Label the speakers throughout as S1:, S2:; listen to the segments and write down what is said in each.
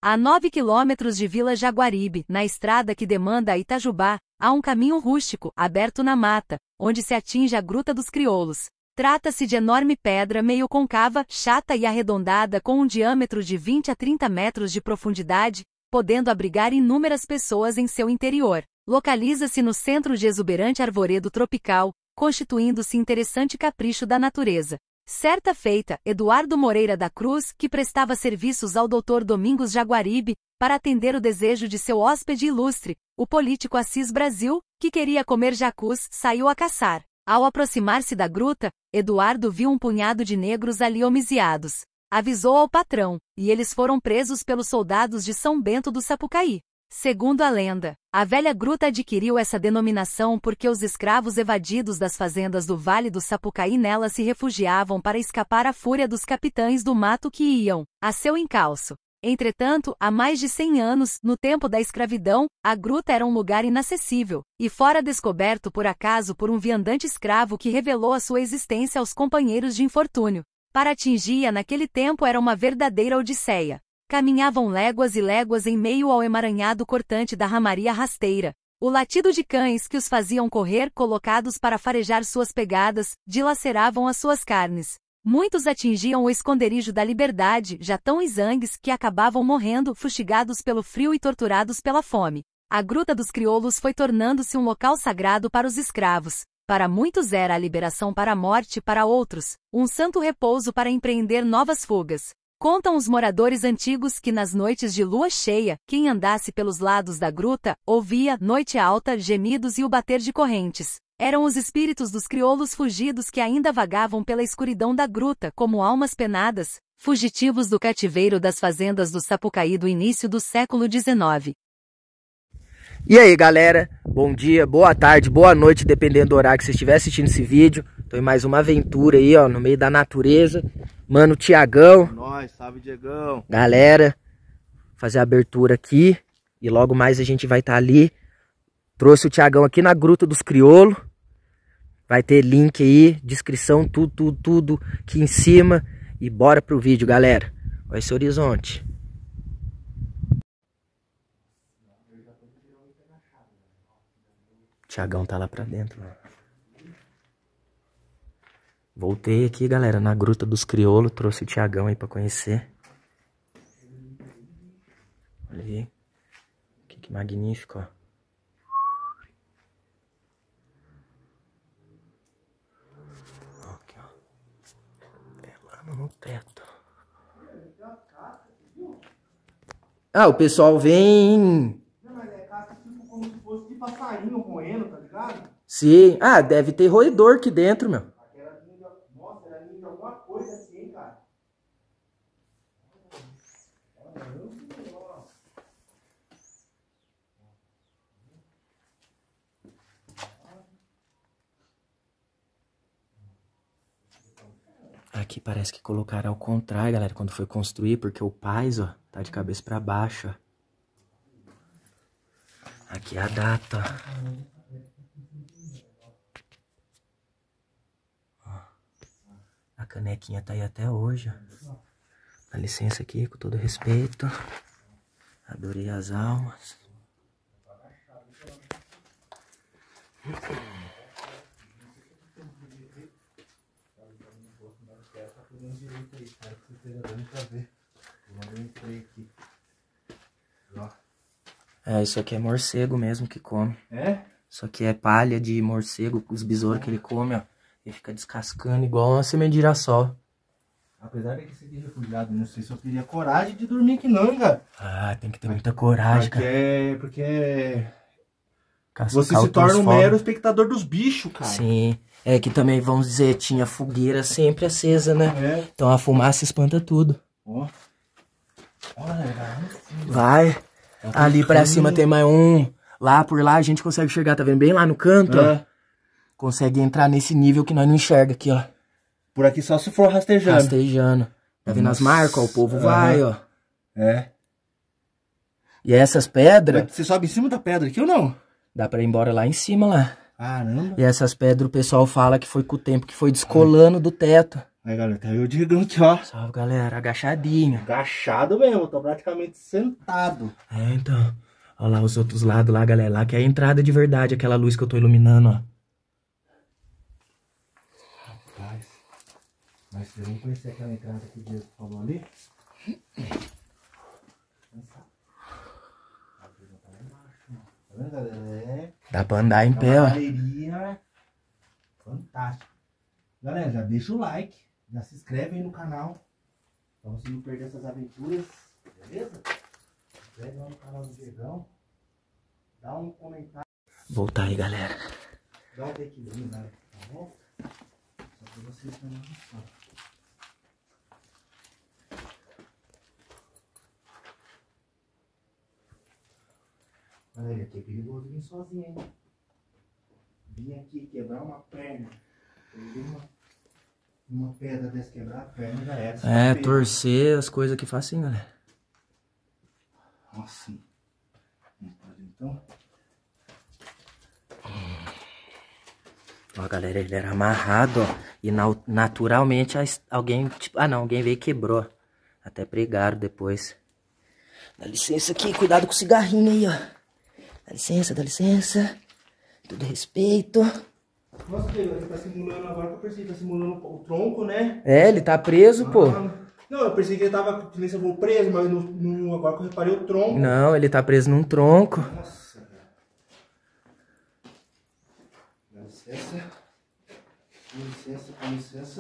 S1: A 9 quilômetros de Vila Jaguaribe, na estrada que demanda a Itajubá, há um caminho rústico, aberto na mata, onde se atinge a Gruta dos Crioulos. Trata-se de enorme pedra meio côncava, chata e arredondada com um diâmetro de 20 a 30 metros de profundidade, podendo abrigar inúmeras pessoas em seu interior. Localiza-se no centro de exuberante arvoredo tropical, constituindo-se interessante capricho da natureza. Certa feita, Eduardo Moreira da Cruz, que prestava serviços ao Dr. Domingos Jaguaribe, para atender o desejo de seu hóspede ilustre, o político Assis Brasil, que queria comer jacus, saiu a caçar. Ao aproximar-se da gruta, Eduardo viu um punhado de negros ali homiziados. Avisou ao patrão, e eles foram presos pelos soldados de São Bento do Sapucaí. Segundo a lenda, a velha gruta adquiriu essa denominação porque os escravos evadidos das fazendas do Vale do Sapucaí nela se refugiavam para escapar à fúria dos capitães do mato que iam a seu encalço. Entretanto, há mais de 100 anos, no tempo da escravidão, a gruta era um lugar inacessível, e fora descoberto por acaso por um viandante escravo que revelou a sua existência aos companheiros de infortúnio. Para atingi-a naquele tempo era uma verdadeira odisseia. Caminhavam léguas e léguas em meio ao emaranhado cortante da ramaria rasteira. O latido de cães que os faziam correr, colocados para farejar suas pegadas, dilaceravam as suas carnes. Muitos atingiam o esconderijo da liberdade, já tão exangues que acabavam morrendo, fustigados pelo frio e torturados pela fome. A Gruta dos Crioulos foi tornando-se um local sagrado para os escravos. Para muitos era a liberação para a morte, para outros, um santo repouso para empreender novas fugas. Contam os moradores antigos que nas noites de lua cheia, quem andasse pelos lados da gruta, ouvia, noite alta, gemidos e o bater de correntes. Eram os espíritos dos crioulos fugidos que ainda vagavam pela escuridão da gruta como almas penadas, fugitivos do cativeiro das fazendas do Sapucaí do início do século XIX.
S2: E aí, galera? Bom dia, boa tarde, boa noite, dependendo do horário que você estiver assistindo esse vídeo. Tô em mais uma aventura aí, ó, no meio da natureza. Mano, Tiagão.
S3: Nós, salve, Diegão.
S2: Galera, fazer a abertura aqui. E logo mais a gente vai estar ali. Trouxe o Tiagão aqui na Gruta dos Crioulos. Vai ter link aí, descrição, tudo aqui em cima. E bora pro vídeo, galera. Olha esse horizonte. O Tiagão tá lá pra dentro, mano. Voltei aqui, galera, na Gruta dos Crioulos. Trouxe o Tiagão aí pra conhecer. Olha aí. Que magnífico, ó. Aqui, ó. É lá no teto. Ah, o pessoal vem...
S3: Não, mas é casca tipo como se fosse de passarinho roendo, tá ligado?
S2: Sim. Ah, deve ter roedor aqui dentro, meu.
S3: Nossa, era ninho de alguma coisa assim, cara.
S2: Aqui parece que colocaram ao contrário, galera, quando foi construir, porque o Paz, ó, tá de cabeça pra baixo, ó. Aqui é a data, ó. A canequinha tá aí até hoje, ó. Dá licença aqui, com todo respeito. Adorei as almas. É, isso aqui é morcego mesmo que come.
S3: É?
S2: Isso aqui é palha de morcego, os besouros que ele come, ó. Ele fica descascando igual uma semente de girassol.
S3: Apesar de que você esteja refugiado, não sei se eu teria coragem de dormir aqui não, cara.
S2: Ah, tem que ter muita coragem, cara.
S3: Porque você se torna um mero espectador dos bichos, cara.
S2: Sim. É que também, vamos dizer, tinha fogueira sempre acesa, né?
S3: É.
S2: Então a fumaça espanta tudo.
S3: Ó. Olha, cara.
S2: Vai. Ali pra cima tem mais um. Lá por lá a gente consegue enxergar, tá vendo? Bem lá no canto, ó. Consegue entrar nesse nível que nós não enxerga aqui, ó.
S3: Por aqui só se for rastejando.
S2: Rastejando. Tá vendo as marcas, ó? O povo vai, ó.
S3: É.
S2: E essas pedras...
S3: Você sobe em cima da pedra aqui ou não?
S2: Dá pra ir embora lá em cima, lá.
S3: Caramba.
S2: E essas pedras o pessoal fala que foi com o tempo que foi descolando do teto.
S3: Aí, galera, tá eu o Diegão aqui, ó.
S2: Salve, galera, agachadinho.
S3: Agachado mesmo, tô praticamente sentado.
S2: É, então. Olha lá os outros lados lá, galera. Lá que é a entrada de verdade, aquela luz que eu tô iluminando, ó.
S3: Rapaz. Mas vocês vão conhecer aquela entrada que o Diego falou ali? Tá vendo, galera?
S2: Dá pra andar em pé, ó.
S3: Galeria fantástica. Galera, já deixa o like, já se inscreve aí no canal, pra você não perder essas aventuras, beleza? Se inscreve lá no canal do Diegão, dá um comentário.
S2: Voltar aí, galera.
S3: Dá um takezinho, né? Tá bom? Só pra vocês terem noção. Galera, aqui é perigoso vir sozinho, hein? Vim aqui quebrar uma perna. Uma pedra dessa quebrar a perna já era.
S2: É, torcer as coisas que faz assim, galera.
S3: Nossa. Então.
S2: Ó, galera, ele era amarrado, ó. E naturalmente alguém, tipo, alguém veio e quebrou. Até pregaram depois. Dá licença aqui, cuidado com o cigarrinho aí, ó. Dá licença. Tudo respeito.
S3: Nossa, ele tá simulando agora que eu percebi, tá simulando o tronco, né?
S2: É, ele tá preso, pô.
S3: Não, eu pensei que ele tava, que nem se eu vou preso, mas agora que eu reparei o tronco.
S2: Não, ele tá preso num tronco.
S3: Nossa, cara. Dá licença. Com licença.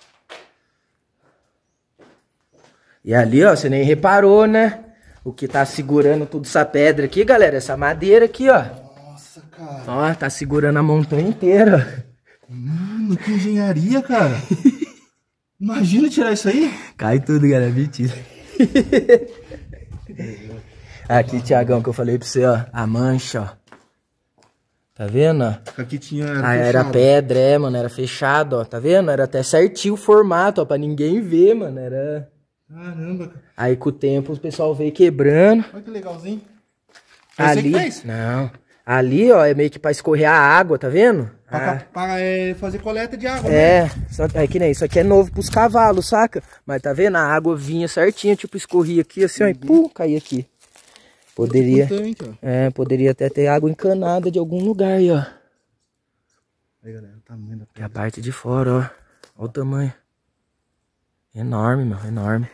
S2: E ali, ó, você nem reparou, né? O que tá segurando tudo essa pedra aqui, galera, essa madeira aqui, ó.
S3: Nossa, cara.
S2: Ó, tá segurando a montanha inteira.
S3: Mano, que engenharia, cara. Imagina tirar isso aí.
S2: Cai tudo, galera, mentira. Aqui, Thiagão, que eu falei pra você, ó, a mancha, ó. Tá vendo, ó?
S3: Aqui tinha...
S2: Era pedra, mano, era fechado, ó, tá vendo? Era até certinho o formato, ó, pra ninguém ver, mano, era...
S3: Caramba, cara.
S2: Aí com o tempo o pessoal veio quebrando.
S3: Olha que legalzinho.
S2: Ali,
S3: você que fez?
S2: Não. Ali, ó, é meio que pra escorrer a água, tá vendo?
S3: Pra fazer coleta de água,
S2: é,
S3: né?
S2: É que nem isso aqui é novo pros cavalos, saca? Mas tá vendo? A água vinha certinho, tipo, escorria aqui assim, ó, e pum, caía aqui. Poderia, poderia até ter água encanada de algum lugar aí, ó.
S3: Aí, galera, o tamanho da pedra.
S2: Que é a parte de fora, ó. Olha o tamanho. Enorme, meu, enorme.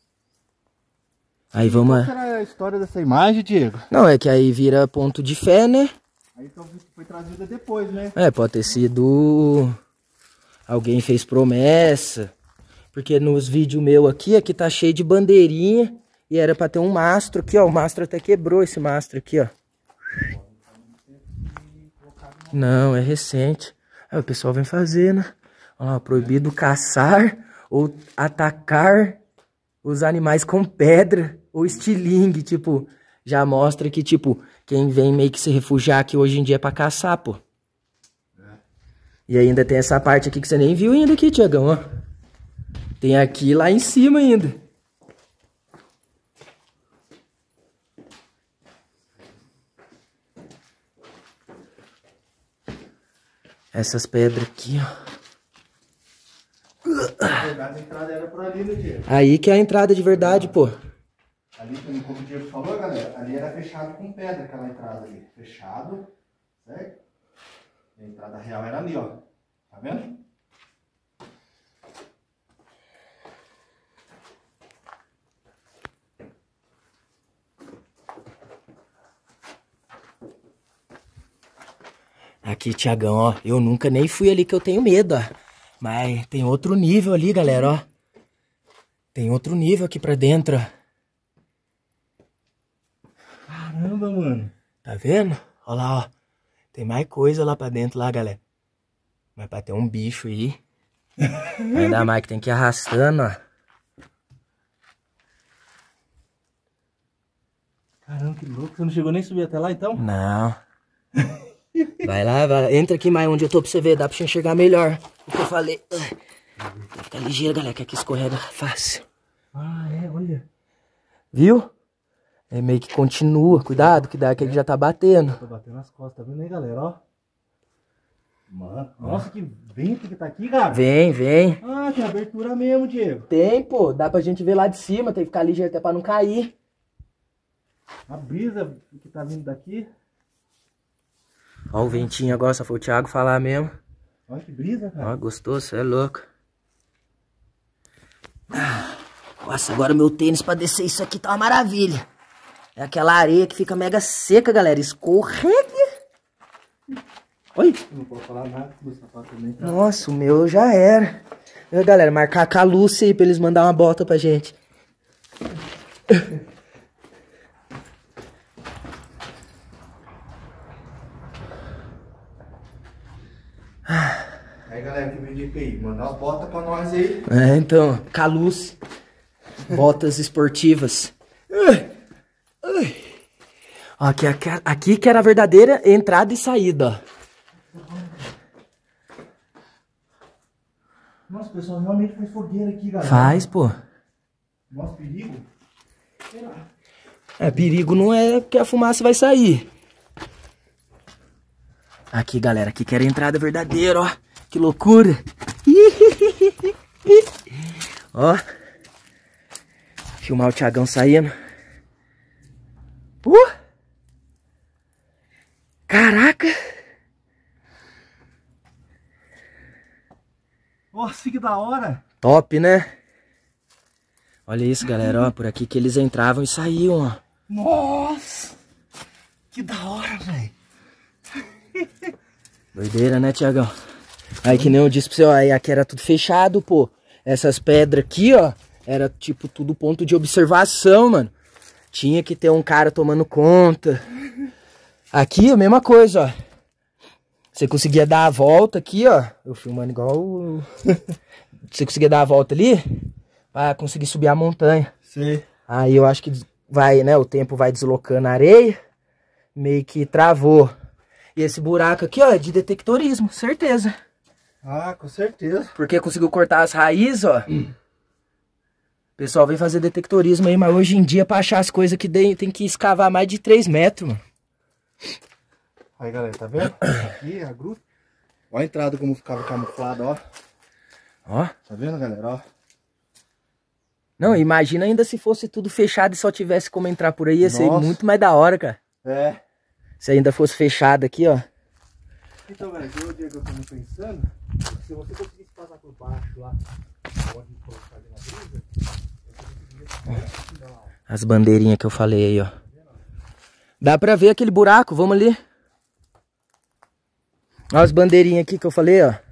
S2: Aí vamos...
S3: Qual será a história dessa imagem, Diego?
S2: Não, é que aí vira ponto de fé, né?
S3: Aí então foi trazida depois, né?
S2: É, pode ter sido... Alguém fez promessa. Porque nos vídeos meus aqui tá cheio de bandeirinha. E era pra ter um mastro aqui, ó. O mastro até quebrou esse mastro aqui, ó. Não, é recente. Aí o pessoal vem fazer, né? Ó, proibido caçar ou atacar os animais com pedra ou estilingue, tipo, já mostra que, tipo, quem vem meio que se refugiar aqui hoje em dia é pra caçar, pô. E ainda tem essa parte aqui que você nem viu ainda aqui, Thiagão, ó. Tem aqui lá em cima ainda. Essas pedras aqui, ó.
S3: Na verdade, a entrada era por ali, né, Diego?
S2: Aí que é a entrada de verdade, pô.
S3: Ali, como o Diego falou, galera, ali era fechado com pedra, aquela entrada ali. Fechado, certo? E a entrada real era ali, ó. Tá vendo?
S2: Aqui, Thiagão, ó. Eu nunca nem fui ali que eu tenho medo, ó. Mas tem outro nível ali, galera, ó. Tem outro nível aqui pra dentro, ó.
S3: Caramba, mano.
S2: Tá vendo? Ó lá, ó. Tem mais coisa lá pra dentro, lá, galera. Mas pra ter um bicho aí. Ainda mais que tem que ir arrastando, ó.
S3: Caramba, que louco. Você não chegou nem a subir até lá, então?
S2: Não. Vai lá, vai. Entra aqui mais onde eu tô pra você ver. Dá pra você enxergar melhor o que eu falei. Vai ficar ligeiro, galera, que aqui escorrega fácil.
S3: Ah, é, olha.
S2: Viu? É meio que continua. Cuidado, que dá que ele já tá batendo.
S3: Tá batendo nas costas, tá vendo aí, galera, ó? Mano, nossa, que vento que tá aqui, cara.
S2: Vem, vem.
S3: Ah, tem abertura mesmo, Diego.
S2: Tem, pô. Dá pra gente ver lá de cima. Tem que ficar ligeiro até pra não cair.
S3: A brisa que tá vindo daqui.
S2: Ó o ventinho agora, só foi o Thiago falar mesmo.
S3: Olha que brisa, cara.
S2: Ó, gostoso, você é louco. Nossa, agora meu tênis pra descer isso aqui tá uma maravilha. É aquela areia que fica mega seca, galera. Escorrega. Oi.
S3: Não posso falar nada do sapato também. Tá?
S2: Nossa, o meu já era. Galera, marcar com a Lúcia aí pra eles mandar uma bota pra gente.
S3: Aí, galera, que me indica aí. Mandar umas botas pra nós aí.
S2: É, então, Caluce. Botas esportivas. Ó, aqui que era a verdadeira entrada e saída, ó.
S3: Nossa, o pessoal realmente faz fogueira aqui, galera.
S2: Faz, pô.
S3: Nossa, perigo.
S2: É, perigo não é porque a fumaça vai sair. Aqui, galera, aqui que era a entrada verdadeira, ó. Que loucura. Ó. Filmar o Thiagão saindo. Caraca.
S3: Nossa, que da hora.
S2: Top, né? Olha isso, galera, ó. Por aqui que eles entravam e saíam, ó.
S3: Nossa. Que da hora, velho.
S2: Doideira, né, Thiagão? Aí que nem eu disse pra você, ó. Aí aqui era tudo fechado, pô. Essas pedras aqui, ó. Era tipo tudo ponto de observação, mano. Tinha que ter um cara tomando conta. Aqui a mesma coisa, ó. Você conseguia dar a volta aqui, ó. Eu filmando igual... Você conseguia dar a volta ali pra conseguir subir a montanha.
S3: Sei.
S2: Aí eu acho que vai, né? O tempo vai deslocando a areia. Meio que travou. E esse buraco aqui, ó, é de detectorismo, certeza.
S3: Ah, com certeza.
S2: Porque conseguiu cortar as raízes, ó. O pessoal vem fazer detectorismo aí, mas hoje em dia pra achar as coisas que tem que escavar mais de 3 metros, mano.
S3: Aí, galera, tá vendo? Aqui a gruta. Olha a entrada como ficava camuflada, ó.
S2: Ó.
S3: Tá vendo, galera, ó?
S2: Não, imagina ainda se fosse tudo fechado e só tivesse como entrar por aí, ia ser muito mais da hora, cara.
S3: É.
S2: Se ainda fosse fechado aqui, ó.
S3: Então, galera, o dia que eu tô pensando, se você conseguisse passar por baixo lá, onde colocar ali na brisa, você conseguiria...
S2: As bandeirinhas que eu falei aí, ó. Dá pra ver aquele buraco, vamos ali. Olha as bandeirinhas aqui que eu falei, ó.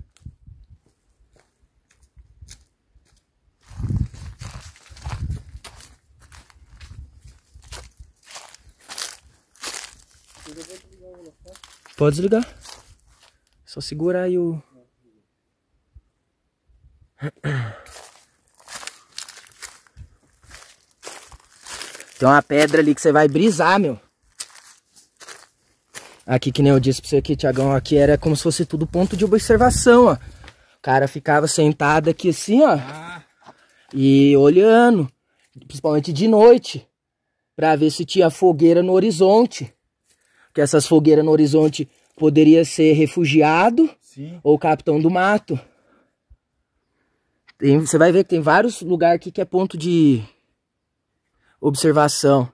S2: Pode desligar. Só segurar aí o... Tem uma pedra ali que você vai brisar, meu. Aqui, que nem eu disse pra você aqui, Thiagão, aqui era como se fosse tudo ponto de observação, ó. O cara ficava sentado aqui assim, ó. E olhando, principalmente de noite, pra ver se tinha fogueira no horizonte. Porque essas fogueiras no horizonte poderia ser refugiado.
S3: Sim. Ou
S2: capitão do mato. Você vai ver que tem vários lugares aqui que é ponto de observação.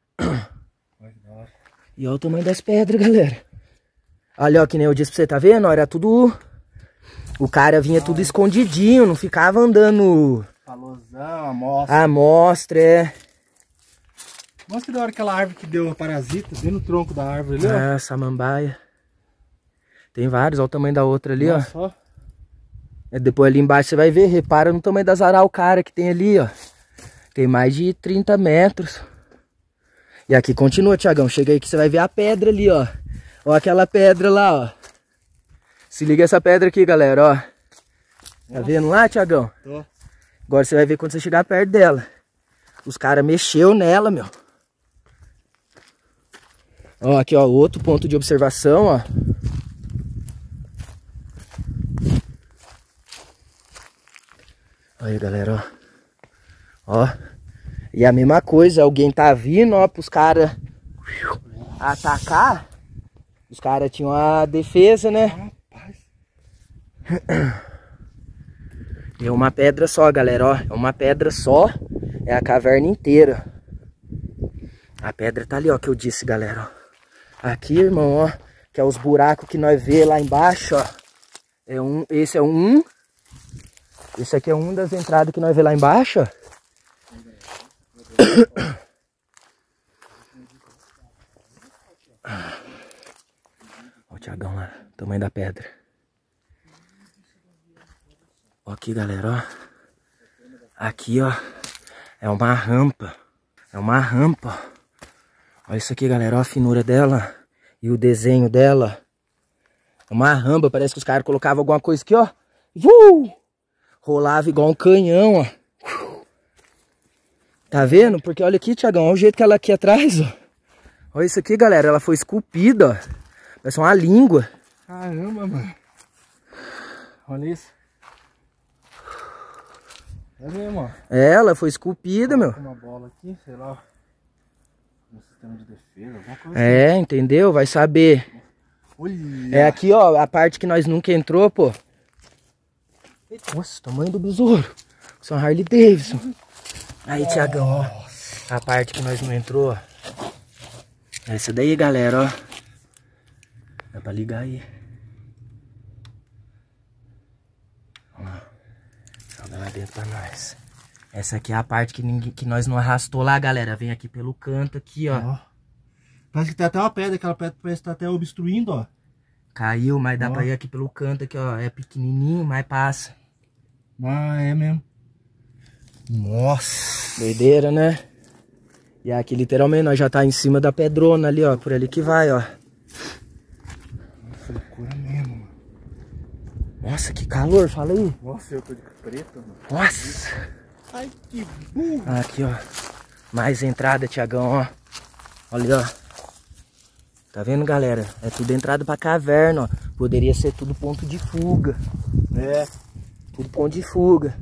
S2: E olha o tamanho das pedras, galera. Olha, ó, que nem eu disse pra você, tá vendo? Era tudo... O cara vinha tudo escondidinho, não ficava andando...
S3: Falosão, amostra.
S2: Amostra, é.
S3: Mostra da hora aquela árvore que deu parasita, bem no tronco da árvore ali, ó.
S2: Ah, samambaia. Tem vários, olha o tamanho da outra ali,
S3: nossa,
S2: ó. Depois ali embaixo você vai ver, repara no tamanho das araucárias que tem ali, ó. Tem mais de 30 metros. E aqui continua, Thiagão. Chega aí que você vai ver a pedra ali, ó. Ó aquela pedra lá, ó. Se liga essa pedra aqui, galera, ó. Tá vendo lá, Thiagão?
S3: Tô.
S2: Agora você vai ver quando você chegar perto dela. Os caras mexeu nela, meu. Ó, aqui, ó, outro ponto de observação, ó. Aí, galera, ó. Ó. E a mesma coisa, alguém tá vindo, ó, pros caras atacar. Os caras tinham a defesa, né? É uma pedra só, galera, ó. É uma pedra só. É a caverna inteira. A pedra tá ali, ó, que eu disse, galera, ó. Aqui, irmão, ó. Que é os buracos que nós vê lá embaixo, ó. Esse é um. Esse aqui é um das entradas que nós vê lá embaixo, ó. Ó o Thiagão lá, tamanho da pedra. Ó aqui, galera, ó. Aqui, ó, é uma rampa. É uma rampa. Olha isso aqui, galera, ó a finura dela e o desenho dela. É uma rampa, parece que os caras colocavam alguma coisa aqui, ó. Rolava igual um canhão, ó. Tá vendo? Porque olha aqui, Thiagão, olha o jeito que ela aqui atrás, ó. Olha isso aqui, galera, ela foi esculpida, ó. Parece uma língua.
S3: Caramba, mano. Olha isso. É mesmo, ó.
S2: Ela foi esculpida, meu.
S3: Uma bola aqui, sei lá. Um sistema de defesa, alguma coisa
S2: assim. Entendeu? Vai saber.
S3: Olha.
S2: É aqui, ó, a parte que nós nunca entrou, pô. Nossa, tamanho do besouro. São Harley Davidson. Aí, Thiagão, ó. A parte que nós não entrou, ó. Essa daí, galera, ó. Dá pra ligar aí. Ó. Joga lá dentro pra nós. Essa aqui é a parte que nós não arrastou lá, galera. Vem aqui pelo canto, aqui, ó.
S3: Parece que tem até uma pedra. Aquela pedra parece que tá até obstruindo, ó.
S2: Caiu, mas dá pra ir aqui pelo canto, aqui, ó. É pequenininho, mas passa.
S3: Ah, é mesmo. Nossa.
S2: Doideira, né? E aqui, literalmente, nós já tá em cima da pedrona ali, ó. Por ali que vai, ó.
S3: Nossa, loucura mesmo, mano.
S2: Nossa, que calor, fala aí.
S3: Nossa, eu tô de preto, mano.
S2: Nossa.
S3: Ai, que burro.
S2: Aqui, ó. Mais entrada, Thiagão, ó. Olha, ó. Tá vendo, galera? É tudo entrada pra caverna, ó. Poderia ser tudo ponto de fuga.
S3: É.
S2: Tudo ponto de fuga.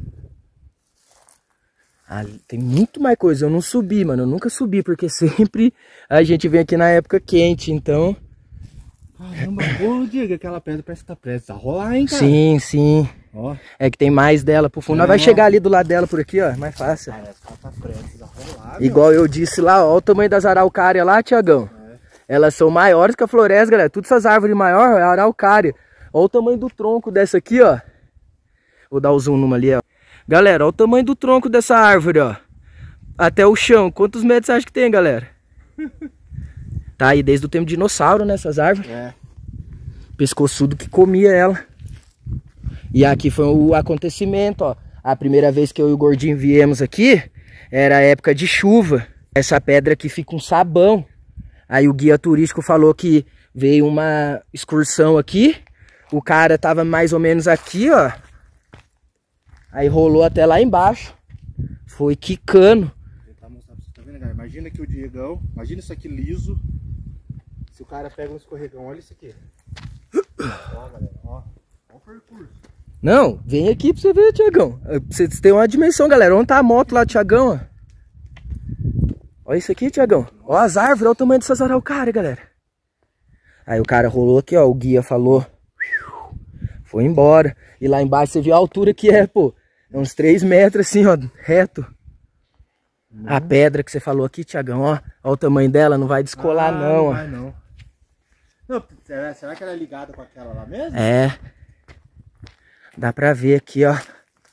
S2: Ali tem muito mais coisa. Eu não subi, mano. Eu nunca subi, porque sempre a gente vem aqui na época quente, então...
S3: Caramba, ô Diego, aquela pedra parece que tá prestes a rolar, hein, cara?
S2: Sim, sim.
S3: Ó.
S2: É que tem mais dela pro fundo. Nós vai chegar ali do lado dela por aqui, ó. É mais fácil.
S3: Parece que ela tá prestes a rolar,
S2: igual eu disse lá, ó. O tamanho das araucárias lá, Thiagão. Elas são maiores que a floresta, galera. Todas essas árvores maiores é araucária. Olha o tamanho do tronco dessa aqui, ó. Vou dar o zoom numa ali, ó. Galera, olha o tamanho do tronco dessa árvore, ó. Até o chão. Quantos metros você acha que tem, galera? Tá aí desde o tempo de dinossauro, né, essas árvores.
S3: É.
S2: Pescoçudo que comia ela. E aqui foi o acontecimento, ó. A primeira vez que eu e o Gordinho viemos aqui, era época de chuva. Essa pedra aqui fica um sabão. Aí o guia turístico falou que veio uma excursão aqui. O cara tava mais ou menos aqui, ó. Aí rolou até lá embaixo. Foi quicando.
S3: Vou tentar mostrar pra você, tá vendo, galera? Imagina que o Diegão, imagina isso aqui liso. Se o cara pega um escorregão, olha isso aqui. Ó, galera, ó. Ó o percurso.
S2: Não, vem aqui pra você ver, Thiagão. Vocês têm uma dimensão, galera. Onde tá a moto lá, Thiagão, ó. Olha isso aqui, Thiagão. Ó as árvores, olha o tamanho dessas araucárias, galera. Aí o cara rolou aqui, ó. O guia falou. Foi embora. E lá embaixo você viu a altura que é, pô. É uns 3 metros assim, ó. Reto. A pedra que você falou aqui, Thiagão, ó. Olha o tamanho dela, não vai descolar não, ó.
S3: Não vai não. Não, será que ela é ligada com aquela lá mesmo?
S2: É. Dá pra ver aqui, ó.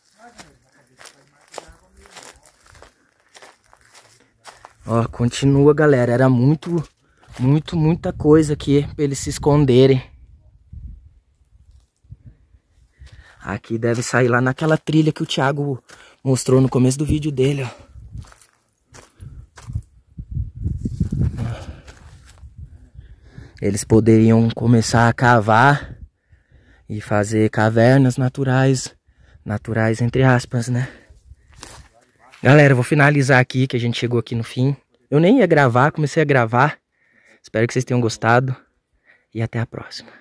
S2: Ó, continua, galera. Era muita coisa aqui pra eles se esconderem. Aqui deve sair lá naquela trilha que o Thiago mostrou no começo do vídeo dele, ó. Eles poderiam começar a cavar e fazer cavernas naturais. Naturais entre aspas, né? Galera, eu vou finalizar aqui, que a gente chegou aqui no fim. Eu nem ia gravar, comecei a gravar. Espero que vocês tenham gostado. E até a próxima.